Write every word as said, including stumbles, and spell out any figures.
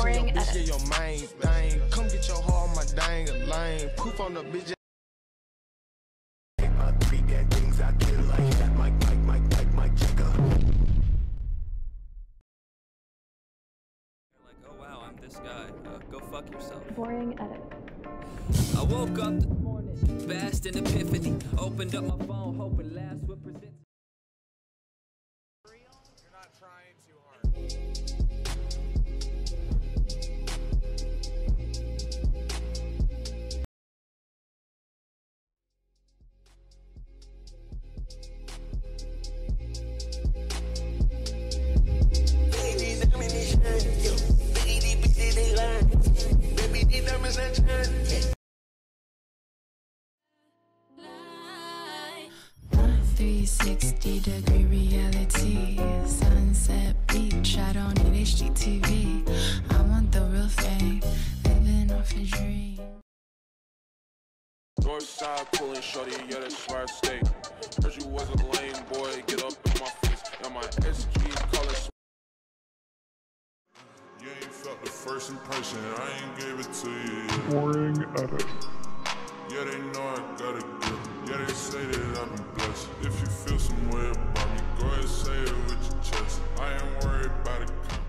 Boring bitch, edit. get your main thing. Come get your heart on my dang a lane. Poof on the bitch. I tweet at things I kill like that. Mike, Mike, Mike, Mike, Mike, checker. Like, oh wow, I'm this guy. Uh, go fuck yourself. Boring edit. I woke up this morning, fast an epiphany. Opened up my phone, hoping last would present. You're not trying too hard. three sixty degree reality, sunset beach. I don't need H G T V. I want the real thing, living off a dream. Northside pulling shorty, yeah, that's where I stay. Heard you was a lame boy, get up in my face. Got my S G calling. You ain't felt the first impression, I ain't gave it to you. Boring edit. Yeah, they know I got a grip. Yeah, they say that I've been blessed. If you feel some way about me, go ahead say it with your chest. I ain't worried about it.